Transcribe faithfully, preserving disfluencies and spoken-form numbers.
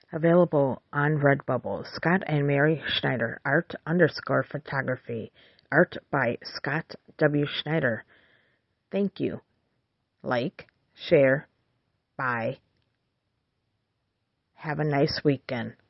Available on Redbubble. Scott and Mary Schneider. Art underscore photography. Art by Scott W. Schneider. Thank you. Like, share, buy. Have a nice weekend.